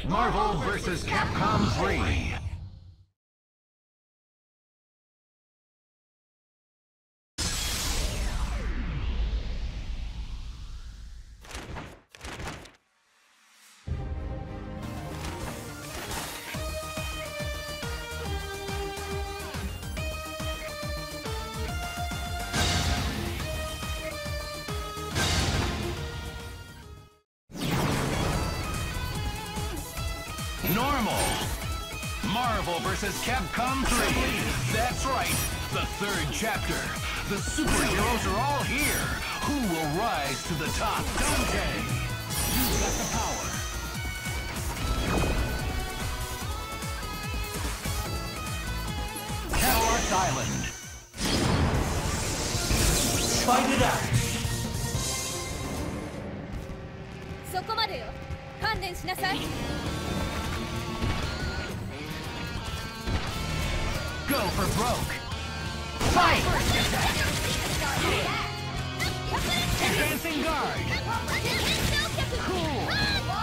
Marvel vs. Capcom 3. Normal. Marvel vs. Capcom 3. That's right. The third chapter. The superheroes are all here. Who will rise to the top? Dante, you've got the power. Catalyst Island. Fight it out. そこまでよ。観念しなさい。 Go for broke. Fight! Advancing guard. Cool.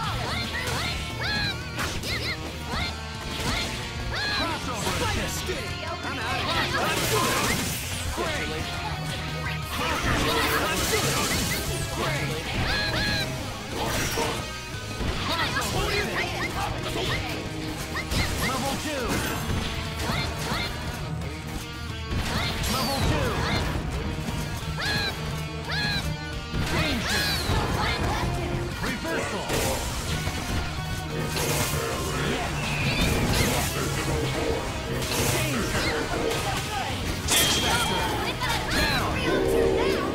Crossover assist. Great. Level 2. Level 2. Danger. Reversal. Yes. Danger. X-Factor. Down.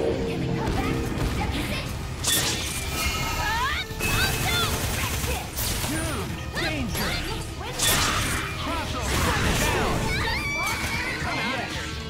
Dude. Danger. Crossover. Down. Yes.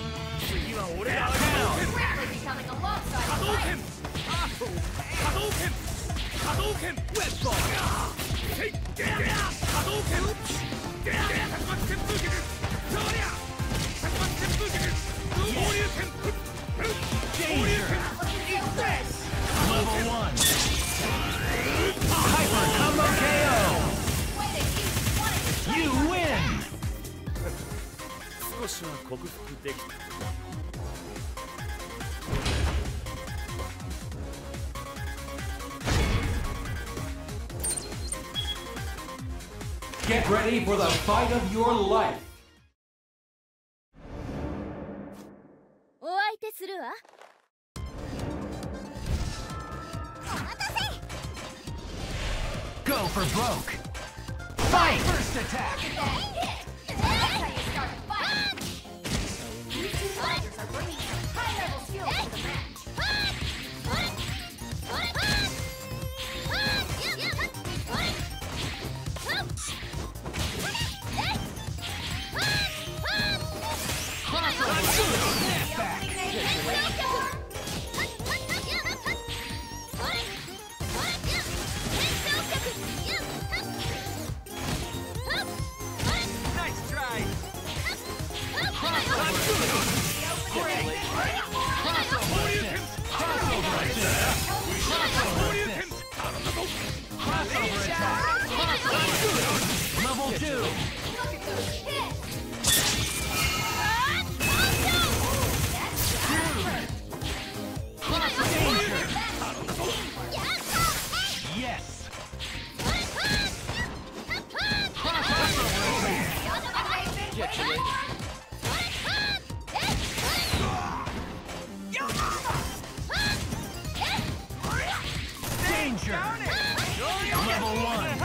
Level 1. Hyper Combo KO. You win. 少しは克服できた。 Get ready for the fight of your life. お相手するわ。 Go for broke. Fight! First attack. That's how you start a fight. These two fighters are bringing some high-level skills to the match. Nice try. Level 2. Look at those hits. Yes. Danger. Level 1.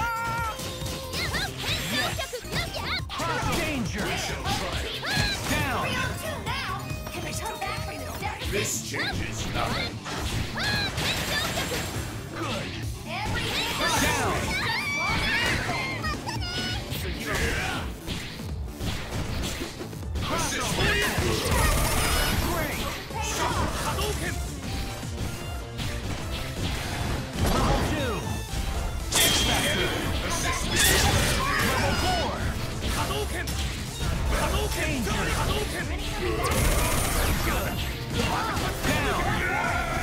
Danger. Down. This changes nothing. Good. Down. Great. Hadouken! Level 2. X-Factor. Level 4. Hadouken! Hadouken! Danger. Hadouken! Good. Down.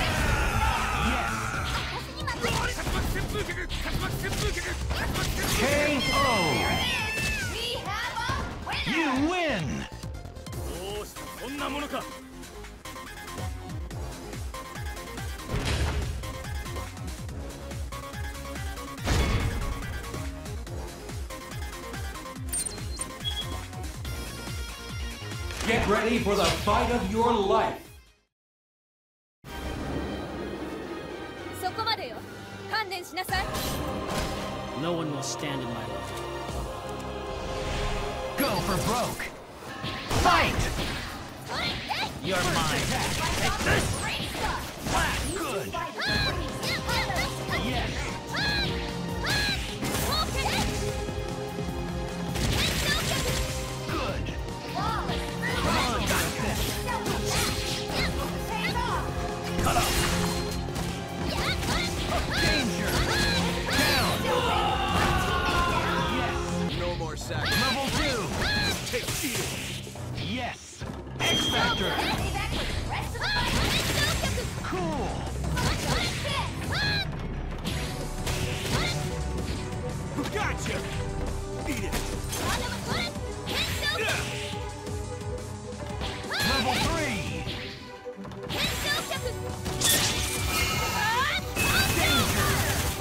Get ready for the fight of your life. そこまでよ。観念しなさい。 No one will stand in my way. Go for broke. Fight! You're mine. Take this! Flat! Good! Yes! Good! Come on, got this! Cut off! Danger! Down! Yes! No more sack. Level 2! Take shield. Yes! X Factor! Cool! Gotcha. Beat it. Level 3! Danger!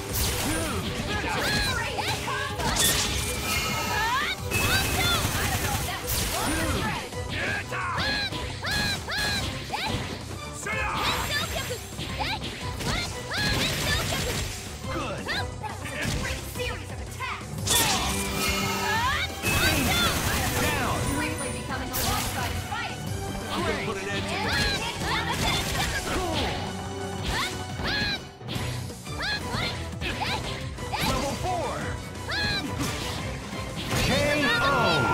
Good! Series of attacks. Down! Quickly becoming a one-sided fight. I'm gonna put an end to this. Cool! Level 4! KO!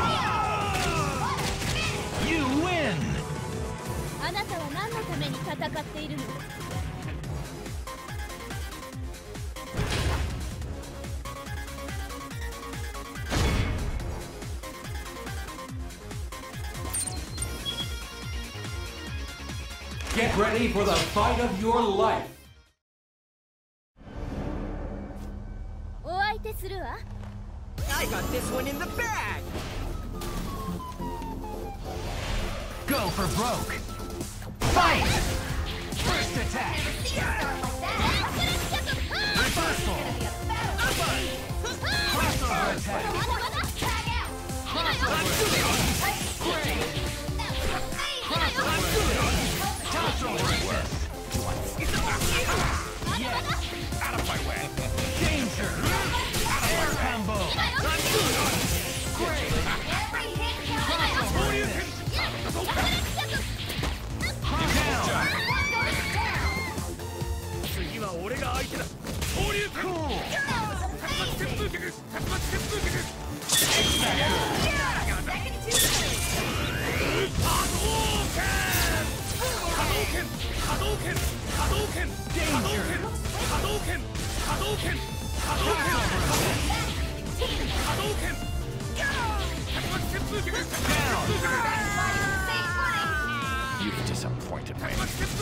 You win! あなたは何のために戦っているの？ Get ready for the fight of your life. お相手するわ。 I got this one in the bag. Go for broke! Fight! First attack! Reversal! Crossover attack! Crossover attack! Great! Crossover attack! Crossover attack! Yes! Out of my way! Danger! Air combo! Great! Down! 次は俺が相手だ。昇竜拳。 Cool! 竜巻旋風脚。竜巻旋風脚。 You've disappointed me.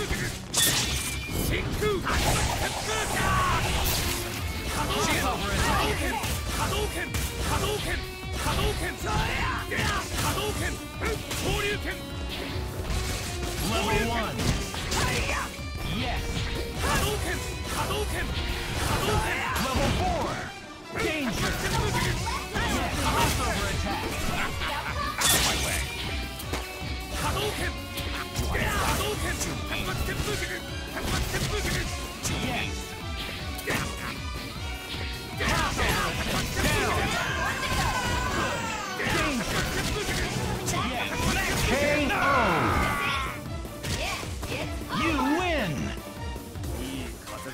Level 1. Yes. Level 4. Danger. Yes. Crossover attack. Out of my way. Yes. You win! いい風だ。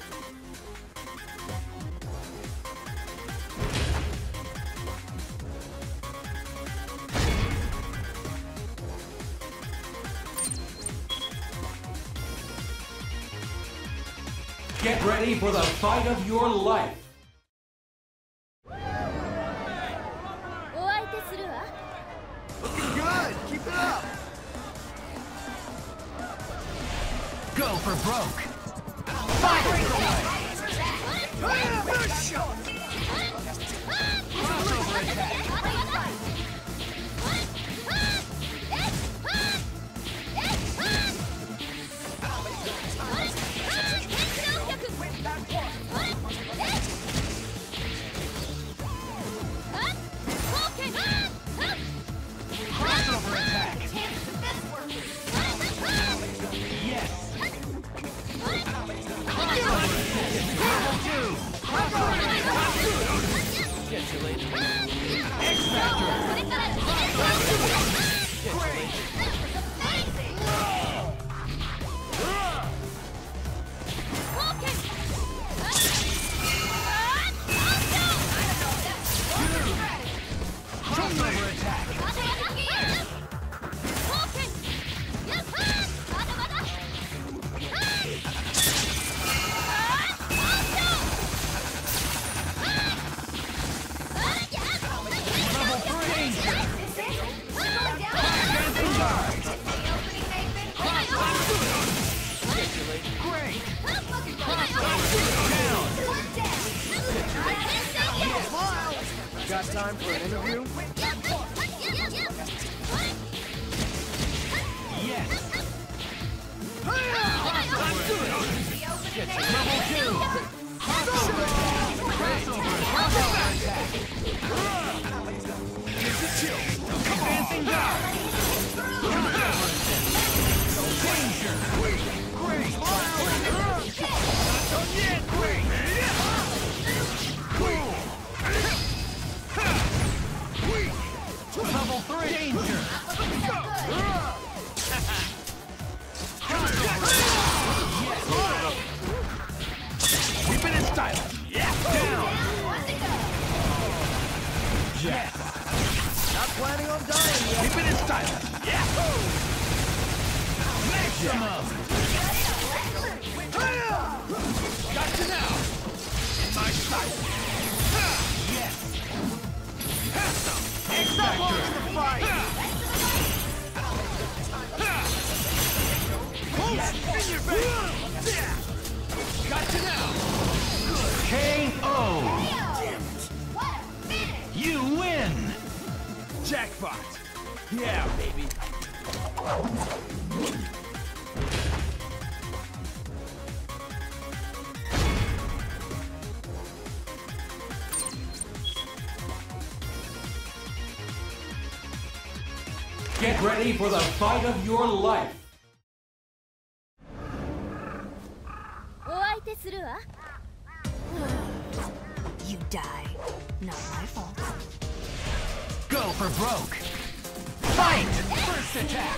Get ready for the fight of your life. お相手するわ。 Good. Keep it up. Go for broke! Fight! Crossover attack! Crossover attack! Got time for an interview? Yes. Advancing guard. Danger. Great. Level 3. Danger. Keeping it stylish. Down. Yes. Not planning on dying yet. Keeping it stylish. Maximum. Got you now. In my sight. Yes. Stop holding the fight. Yes. In your face. Got you now. Good. K.O. You win. Jackpot. Yeah, baby. Get ready for the fight of your life. お相手するわ You die. Not my fault. Go for broke. Fight. First attack.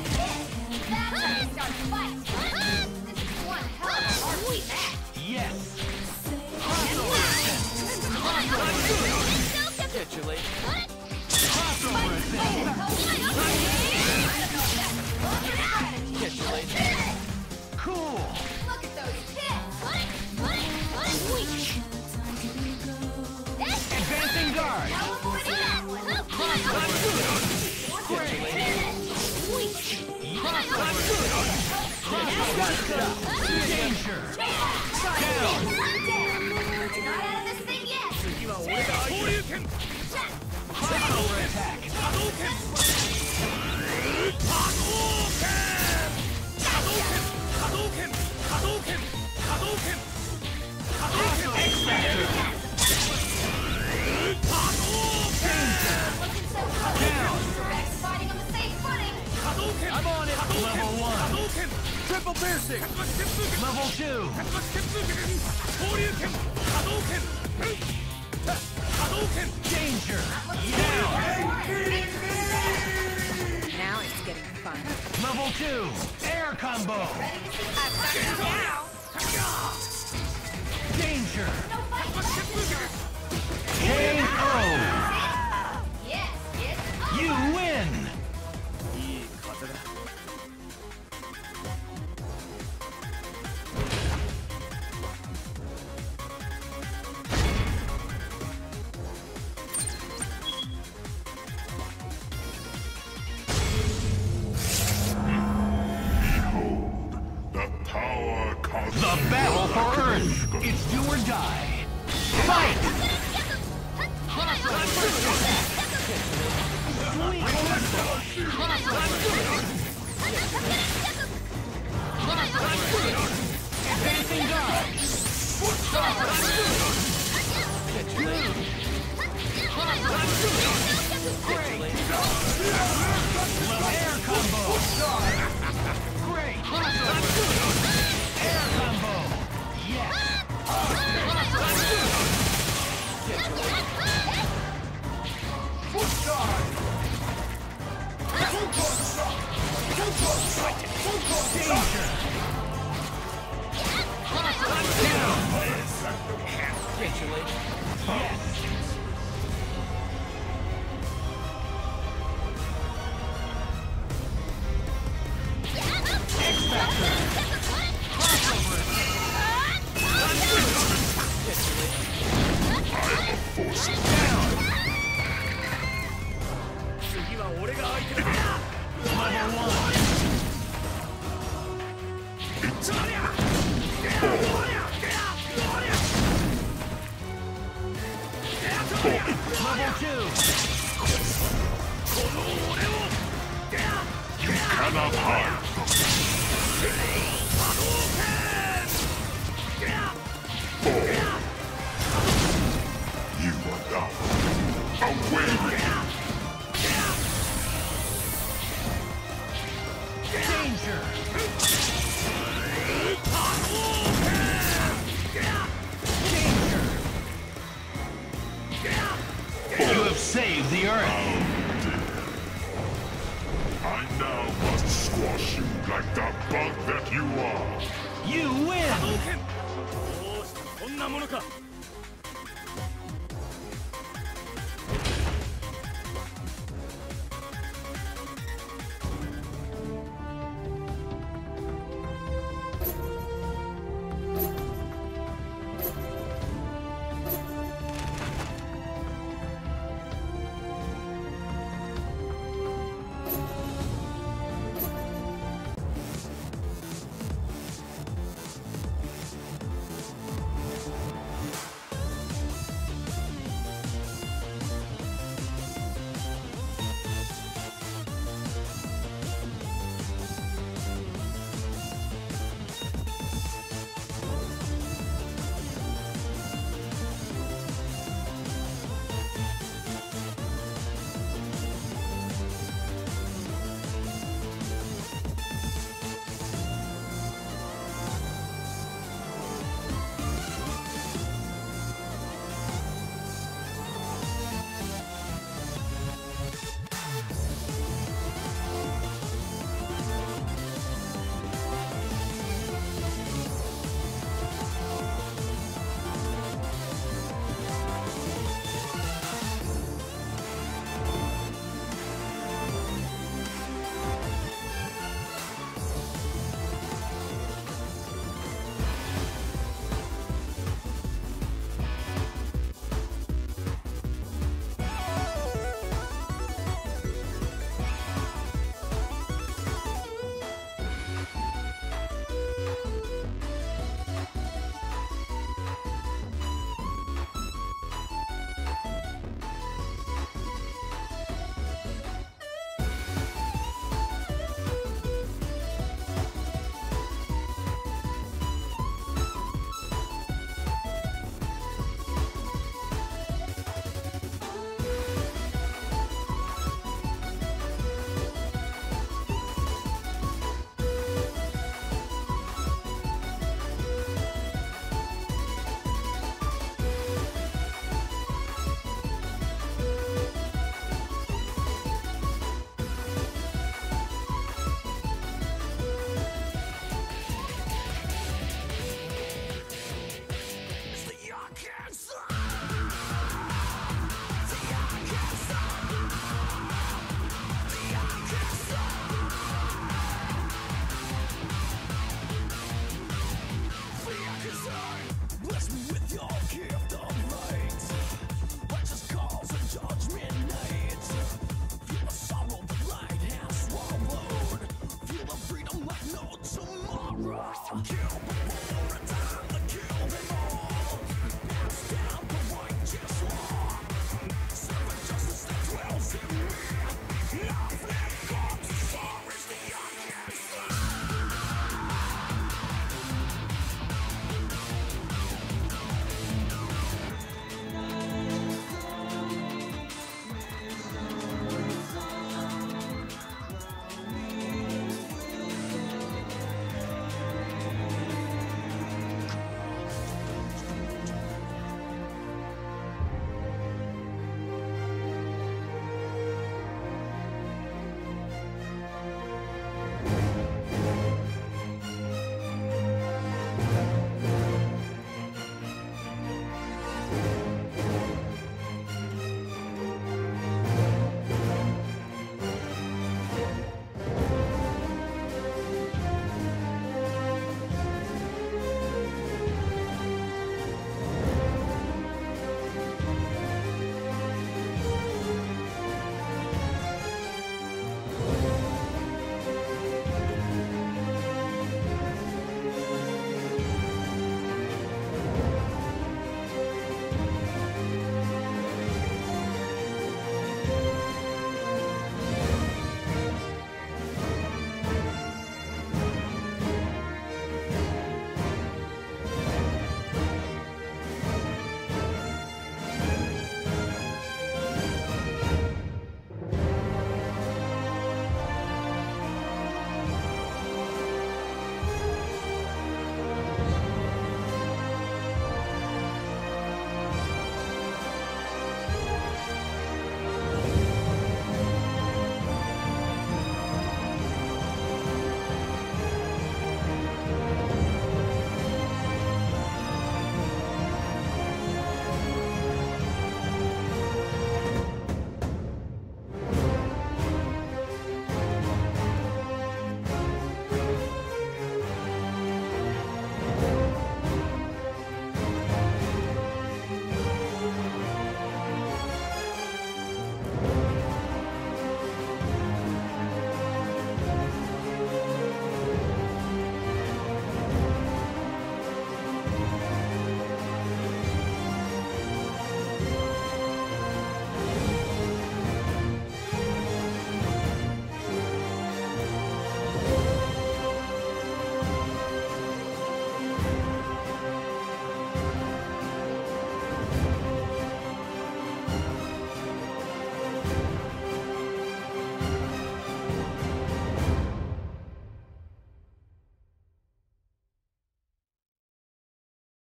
Yes. Catch you later. Crossover assist. Catch you later. Cool. Look at those hits. Advancing guard. Danger. Down. Not out of this thing yet. Crossover attack. X-Factor. Down. Rex fighting on the same footing. I'm on it. Level 1. Triple piercing. Level 2. Danger. Down. Now it's getting fun. Level 2. Air combo. Danger. K.O. Yes, yes. You win. The battle for Earth. It's do or die. Fight! Advancing guard. Great. Air combo. Great. Air combo. Yes. Danger. なものか